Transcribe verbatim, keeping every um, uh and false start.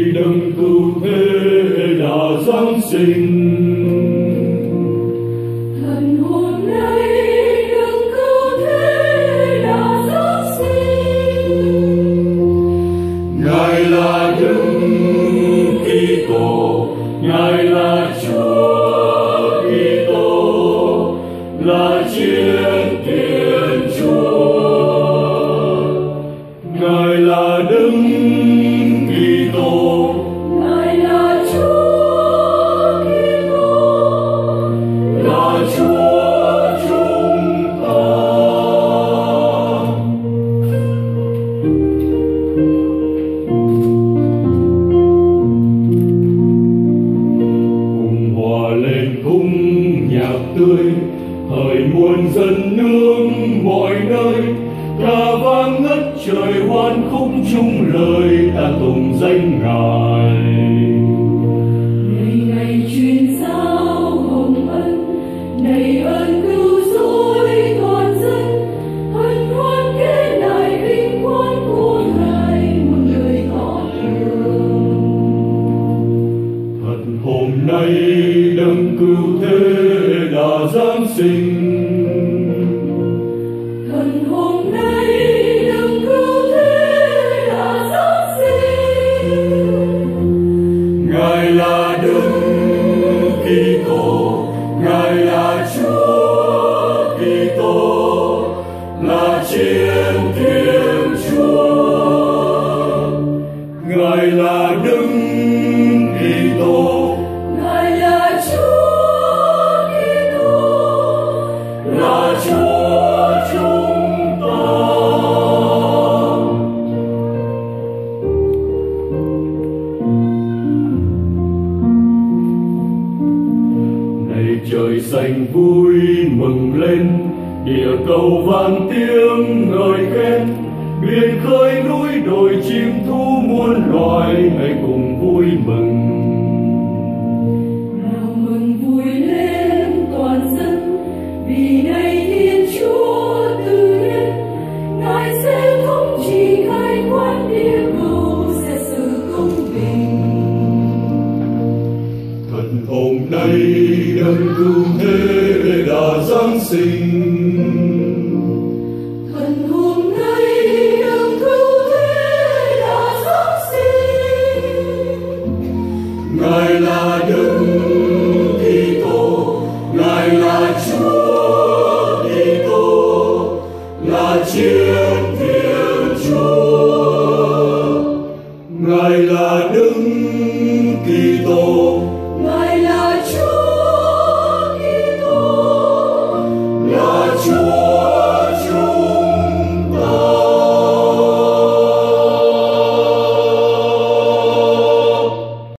đấng cứu thế đã giáng sinh. Thần hôm nay đấng cứu thế đã giáng sinh. Ngài là đấng Kitô, Ngài là Chúa Kitô, là Chiến Thiên Chúa. Ngài là đấng Kitô, Ngài là Chúa Kitô, là Chúa chúng ta. Cùng hòa lên khung nhạc tươi, hỡi muôn dân nước mọi nơi, ca vang ngất trời hoan khúc chung lời ta tụng danh Ngài. ngày ngày truyền giao hồng ân, đầy ơn cứu rỗi toàn dân, hân hoan kể lại vinh quang của Ngài muôn người tỏ tường. Thật hôm nay đấng cứu thế đã giáng sinh. Thần hôm nay đấng cứu thế đã giáng sinh. Ngài là đấng Kitô, Ngài là Chúa Kitô, là Chiến Thiên Chúa. Ngài là đấng Kitô, Ngài là Chúa Kitô, là Chúa chúng ta. Này trời xanh vui mừng lên, địa cầu vang tiếng ngợi khen, biển khơi núi đồi chim thú muôn loài hãy cùng vui mừng. nào mừng vui lên toàn dân, vì nay Thiên Chúa từ hiến, Ngài sẽ thống trị khai quán địa cầu, sẽ xử công bình. Thật hôm nay đấng cứu thế đã giáng sinh. Thần hôm nay đấng cứu thế đã giáng sinh. Ngài là đấng